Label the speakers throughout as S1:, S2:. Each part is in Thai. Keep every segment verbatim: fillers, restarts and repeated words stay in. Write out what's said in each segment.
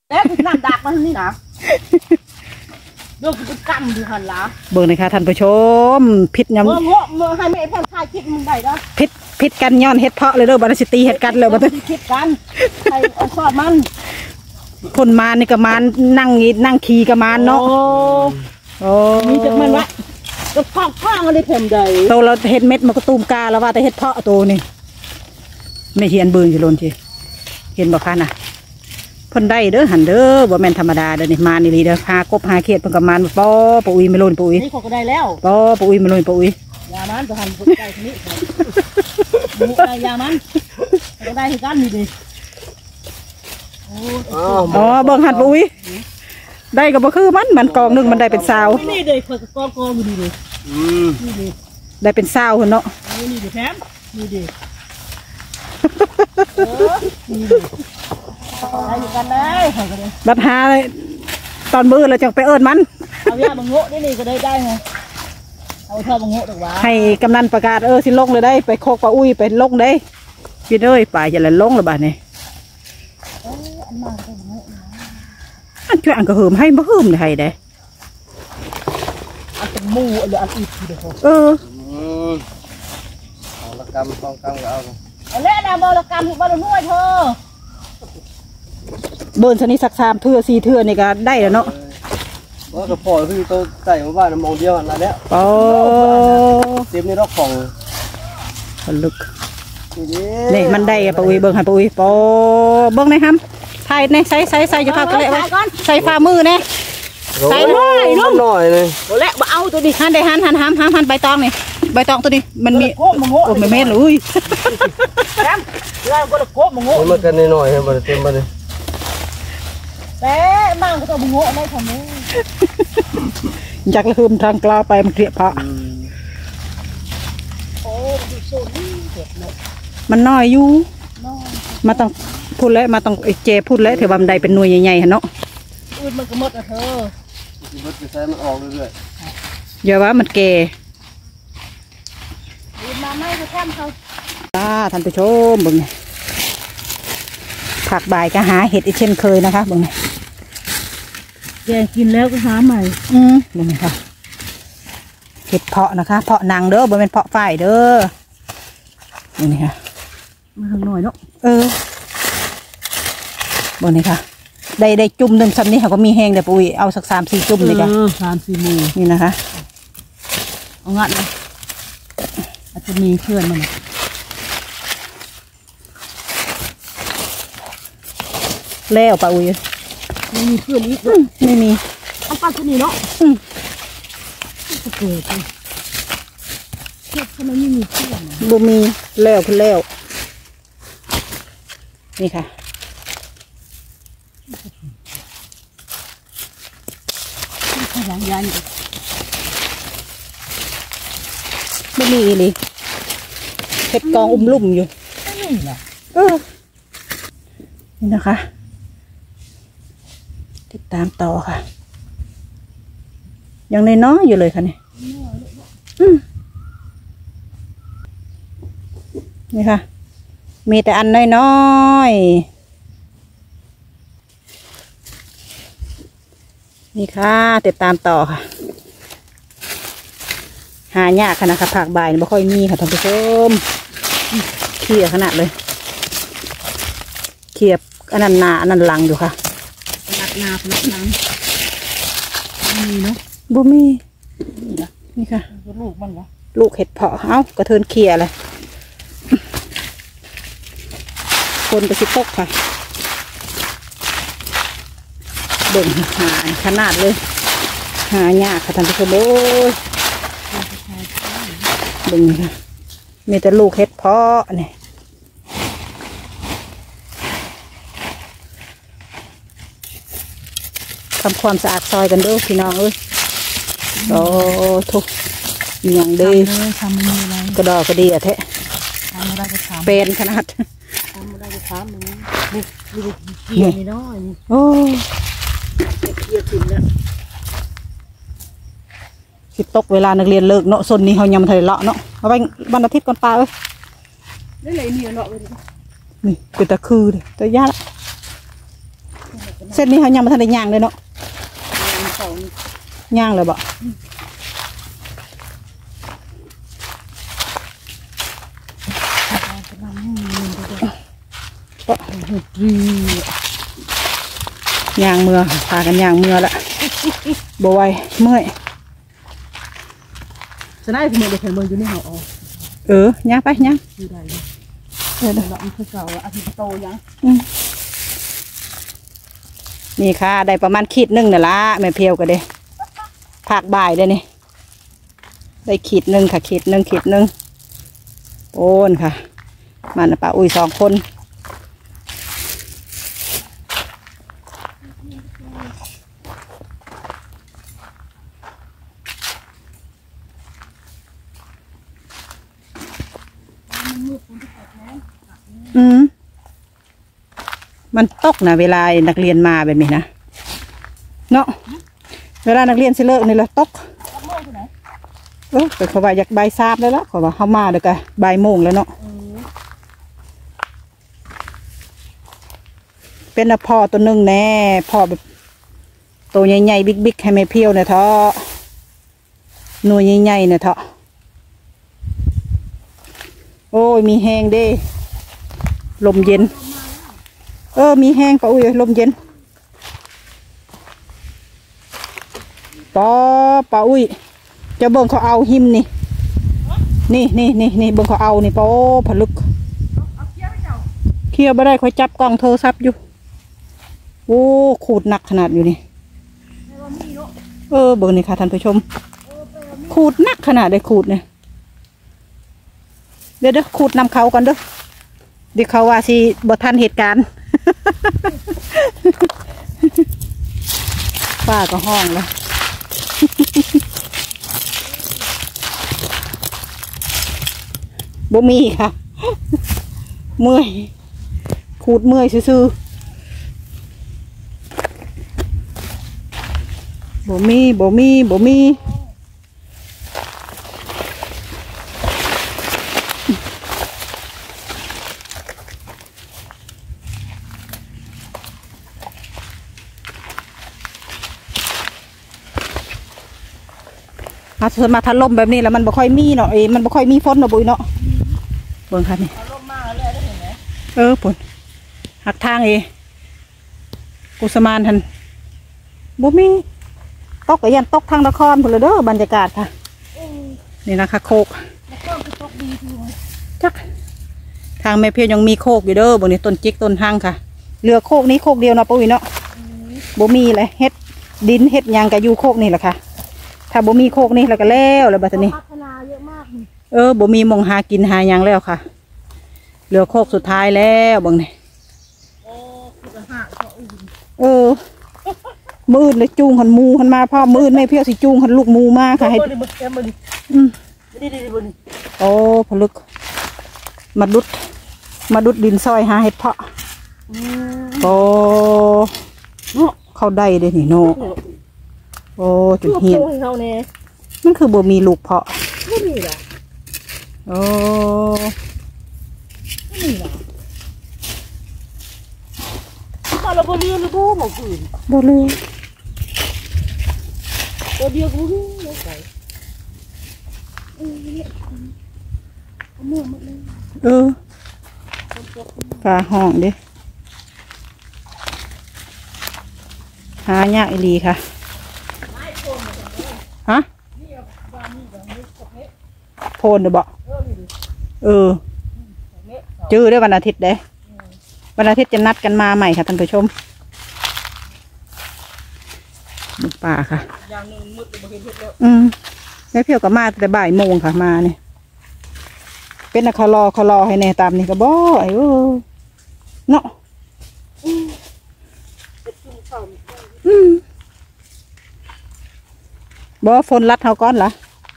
S1: แล้วคุณน้ำดักมาที่นี่นะเรื่องคุณกำดูหันละ
S2: เบิ่งเลยค่ะท่านผู้ชมพิษยำ
S1: เมื่อเงาะเมื่อให้แม่แพนชายคิดมึงได้แล้ว
S2: พิษพิษกันย้อนเฮ็ดเพาะเลยเด้อบัดสิตีเฮ็ดกันเลยบัดนี้
S1: คิดกันใครเอาชอบมัน
S2: คนมานี่ก็มานั่งนั่งขี่ก็มาเนาะโอ้
S1: มีจักมันวะก็ข้างข้างอะไรเพิ่มใด
S2: โตเราเฮ็ดเม็ดมันก็ตูมกาแล้วว่าแต่เฮ็ดเพาะโตนี่ไม่เฮียนเบิ่งสิโลนทีเห็นบ่คะน่ะเพิ่นได้เด้อหันเด้อบ่แม่นธรรมดาเด้อนี่มานี่ลีเด้อหากบหาเขียดเพิ่นก็มาป้อปุ้ยไม่โลนปุ้ย
S1: นี่เขาก็ได้แล้ว
S2: ป้อปุ้ยไม่โลนปุ้ย
S1: ยามันจะหันปุ้ยได้ทีนี้มุกได้ยามันก็ได้คือกันนี่ดิ
S2: อ๋อเบิ่งหันปุ้ยได้ก็บ่คือมันมันกองนึงมันได้เป็นซาว
S1: นี่เด้ค่อยกองกองอยู่ดิอืมนี่ดิ
S2: ได้เป็นซาวเพิ่นเนาะ
S1: นี่ดิแถมนี่ดิ
S2: บัดหาตอนมือเราจังไปเอิญมัน
S1: เอายาบังโง่นี่นี่ก็ได้ได้ไงเอาเท่าบังโง่ถูกวะ
S2: ให้กำนันประกาศเออสิลงเลยได้ไปโคกปลาอุ้ยไปลงได้พี่เอ้ยป่าจะเลยลงเลยบ้านนี่อันช่วยอันกระหืมให้บ่หืมเลยให้ได้
S1: อันเป็นมูหรืออันอีกทีเดียว
S2: เออ
S3: เอาละกำต้องกำก็เอา
S1: เล่นนะบอลกรรมบอลนวดเธอ
S2: เบิร์นชนิดสักสามเทือสี่เทือนี่ก็ได้แล้วเนาะ
S3: ว่ากระป๋อคือตัวใส่มาบ้านมองเดียวนั่นแหละ
S2: โอ้
S3: เต็มในรอกของ
S2: คนลึกนี่มันได้ปะอุ้ยเบิ้งให้ปะอุ้ยปอเบิ้งนะครับถ่ายเนี่ยใส่ใส่ใส่จะพากันเลยใส่ฝ่ามือเนี่ยใส่หน่อยลูก
S3: หน่อยเลย
S1: โอ้เละมาเอาตัวดิ
S2: หันได้หันหันหันหันหันใบตองนี่ใบตองตัวนี้มันมีโอ้ไม่เม็ดเลย
S1: แซมเราก็โคบมังโง่
S3: มันกันหน่อยให้มันเต็มมาเลย
S1: แต่มั่งก็ต้องมังโง่ไม่ทำนี้
S2: อยากละหืมทางกล้าไปมันเกลียพระ
S1: โอ้ดูโซนี่เด็ดเลย
S2: มันน้อยอยู่มาต้องพูดแล้วมาต้องเจพูดแล้วเถอะบำไดเป็นหน่วยใหญ่ๆฮะเนาะ
S1: อืดมันก็หมดอ่ะเธอ
S3: มันจะใช้มันออกเรื่อย
S2: ๆอย่าว่ามันแก่
S1: มาไม่ไปแคมเขา
S2: จ้าท่านผู้ชมบึงผักบ่ายก็หาเห็ดอีกเช่นเคยนะคะบึง
S1: แกกินแล้วก็หาใหม่
S2: อืมบึงค่ะเห็ดเพาะนะคะเพาะนางเด้อบนเป็นเพาะฝ่ายเด้อนี่ค่ะ
S1: มาทางหน่อยเนาะ
S2: เออ บนนี้ค่ะได้ได้จุ่มหนึ่งซ้ำนี่ค่ะก็มีแห้งแต่ปุ้ยเอาสักสามสี่จุ่มเลยค่ะ
S1: สามสี่มือ
S2: นี่นะคะ
S1: เอางัดเลยอาจจะมีเพื่อนมัน
S2: แล้วปะอุ้ย
S1: ไม่มีเพื่อนอีก
S2: ไม่มี
S1: เอาปลาตัวนี้เนาะอืมจะเกิดเลยเพื่อนทำไมไม่มีเพื่อน
S2: บ่มีแล้วคุณแล้วนี่ค่ะ
S1: หลังยัน
S2: ไม่มีเลยเห็ดกองอุ้มลุ่มอยู่เออนี่นะคะติดตามต่อค่ะยังน้อยๆอยู่เลยค่ะนี่นี่ค่ะมีแต่อันน้อยๆนี่ค่ะติดตามต่อค่ะหายากขนาดค่ะผักใบไม่ค่อยมีค่ะท่านผู้ชมเขี่ยขนาดเลยเขี่ยอันนั้นนาอันนั้นหลังอยู่ค่ะ
S1: ขนาดนาขนาดนังมีเนาะ
S2: บ่มีนี่ค่ะ
S1: ลูกมันเหรอ
S2: ลูกเห็ดเพาะเอ้ากระเทินเขี่ยเลยคนไปสิตกค่ะเบิ่งหาขนาดเลยหายากค่ะท่านผู้ชมโอ้ยเบิ่งค่ะมีแต่ลูกเห็ดเพาะเนี่ยทำความสะอาดซอยกันด้วยพี่น้องเอ้ยโอ้ทุกอย่างดี
S1: ทำไม่มีอะไร
S2: กระดอกกระเดียแท้
S1: ทำไม่ได้จะถาม
S2: เป็นขนาด
S1: ทำไม่ได้จะถามมึงบุกบุกเกี่ยวนี่น้อย
S2: โอ้
S1: เกี่ยวถึงแล้ว
S2: สิตกเวลานักเรียนเลิกเนาะส่วนนี้เขายำทะเลเลาะเนาะเอาไปวันอาทิตย์ก่อนปลาเอ้ย
S1: นี่เลยนี่เนาะเลย
S2: นี่เป็นตะคือเลยตะยาละเส้นนี้เขายังมาทันได้ย่างเลยเนาะย่างเลยบ่ย่างเมื่อพากันย่างเมื่อละบ่ไหวเมื่อย
S1: จะได้เมื่อเด็กเมื่ออยู่ในเขาออก
S2: เออย่างไปย่าง
S1: อยู่ได้เลยเออเราคือเก่าอาทิตย์โตยัง
S2: นี่ค่ะได้ประมาณขีดหนึ่งเนี่ยละแม่เพียวก็ได้ผักบ่ายได้นี่ได้ขีดหนึ่งค่ะขีดหนึ่งขีดหนึ่งโอนค่ะมันป้าอุ้ยสองคนอืมมันตกนะเวลานักเรียนมาแบบนี้นะเนาะเวลานักเรียนสิเลิกนี่แหละตกเออแต่เขาว่าอยากใบซาบได้แล้วเขาว่าเข้ามาเดี๋ยวก็ใบโมงแล้วเนาะเป็นอะพ่อตัวหนึ่งแน่พ่อแบบตัวใหญ่ๆบิ๊กๆให้ไม่เพี้ยวเนี่ยเถอะหน่วยใหญ่ๆเนี่ยเถอะโอ้ยมีแห้งเด้ลมเย็นเออมีแห้งปะอุ้ยลมเย็นปอปะอุ้ยจะเบิ่งเขาเอาหิมนี่นี่นี่นี่นี่เบิ่งเขาเอานี่ปอผลึกเคี่ยวไม่ได้คอยจับกล้องโทรศัพท์อยู่โอ้ขูดหนักขนาดอยู่นี่เออเบิ่งนี่ค่ะท่านผู้ชมขูดหนักขนาดได้ขูดเนี่ยเดี๋ยวเดี๋ยวขูดนำเขากันเด้อเดี๋ยวเขาว่าสิบ่ทันเหตุการณ์ป้าก็ห้องแล้วบ่มีค่ะเมื่อยขูดเมื่อยซื่อๆบ่มีบ่มีบ่มีอาสมาทันลมแบบนี้แล้วมันบ่ค่อยมีเนาะเอ้มันบ่ค่อยมีฝนเนาะบุ้ยเนาะเบิ่งค่ะนี่เออปุ่นหักทางเอกุสมานทันบ่มีตกกับยันตกทางนครพุ่นเลยเด้อบรรยากาศค่ะนี่นะคะโคกจักทางแม่เพียวยังมีโคกอยู่เด้อบนนี้ต้นจิกต้นทางค่ะเรือโคกนี้โคกเดียวเนาะปุ้ยเนาะบ่มีเลยเฮ็ดดินเฮ็ดยางกับยูโคกนี่แหละค่ะถ้าบ่มีโคกนี่แล้วก็แล้วแล้วบัดนี้เออบ่มีมองหากินหายังแล้วค่ะเหลือโคกสุดท้ายแล้วบังนี่เออมืดเลยจูงหันมูหันมาพ่อมืดไม่เพี้ยวสิจูงหันลูกมูมากค่ะให้อืมโอ้ผลึกมาดุดมาดุดดินซอยหาเห็ดเพาะโอ้เข้าได้เลยนี่โนโอ้จุดเหียนมันคือบ่มีลูกเพาะโอ้
S1: เราบ่เรียนหรือบ่หมอกอื่น
S2: บ่เรียน
S1: ตัวเดียวกูไม่ใส่
S2: เออปลาห้องดิหายากอีหลีค่ะฮะโพนเดี๋ยวบอกเออจื้อได้วันอาทิตย์เด้วันอาทิตย์จะนัดกันมาใหม่ค่ะท่านผู้ชมมุกป่าค่ะอืมแม่เพียวกับมาแต่บ่ายโมงค่ะมาเนี่ยเป็นอะคารอคารอให้แน่ตามนี่ก็บ่ไอ้เออเนาะอืมบ่ฝนรัดเขาก้อนเหรอ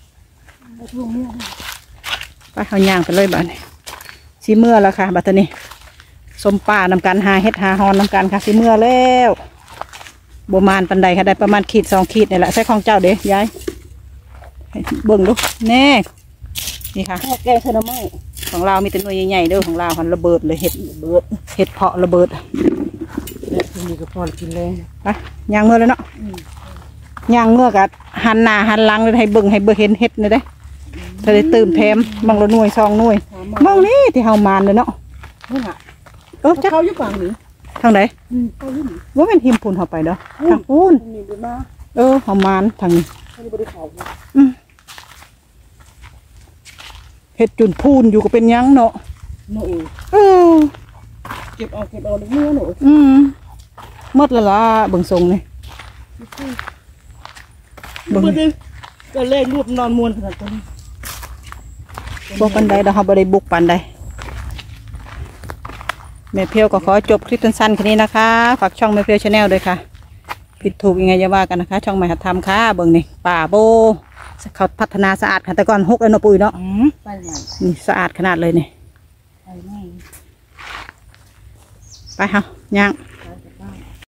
S2: ไปเขาย่างไปเลยบ้านนี้สีเมื่อแล้วค่ะบัดนี้สมป่านำกันหาเฮ็ดหาฮอนนำกันค่ะสีเมื่อแล้วโบมานปันใดค่ะได้ประมาณขีดสองขีดนี่แหละใช้ของเจ้าเด้ยายเบิ่งดูแน่นี่ค่ะ
S1: แกงเส้นไม้
S2: ของเรามีแต่หน่วยใหญ่ๆเด้อของเราหันระเบิดเลยเห็ดเบิดเห็ดเพาะระเบิด
S1: นี่ก็พอกินเลย
S2: ไปย่างเมื่อแล้วเนาะย่างเมื่อกับหันหน้าหันหลังเลยให้เบิ่งให้เบิ่งเห็นเห็ดเลยได้จะได้ตื่นแถมบางละหน่วยซองหน่วยมองนี่ที่เฮามานเลยเนาะ
S1: นี่น่ะ
S2: เออจัก
S1: เขาอยู่ฝั่งนี้
S2: ทางไหน
S1: อืมเขาอยู่นี่
S2: ว่าเป็นหิมพูนเข้าไปเด้อทางพูน
S1: นี่ดีมาก
S2: เออเฮามานทางนี้
S1: เขาอยู่บริเขา
S2: อืมเห็ดจุนพูนอยู่ก็เป็นหยังเนาะ
S1: หนู
S2: เออ
S1: เก็บเอาเก็บเอาเนื้อหนู
S2: อืมหมดแล้วล่ะเบิ่งทรงนี่เบิ่ง
S1: บ่ได้ก็เล่นรูปนอนมวนขนาดนี้
S2: บ่ปานใดดอกเฮาบ่ได้บุกปานใดแม่เพียวก็ขอจบคลิปสั้นๆแค่นี้นะคะฝากช่องแม่เพียวชาแนลด้วยค่ะผิดถูกยังไงอย่าว่ากันนะคะ ช่องใหม่หัดทำค่ะเบิ่งนี่ป่าโบเขาพัฒนาสะอาดค่ะแต่ก่อนหกแล้วเนาะปุ้ยเนาะ
S1: อืมไปใหม่
S2: นี่สะอาดขนาดเลยนี่
S1: ไปใหม่
S2: ไปค่ะย่าง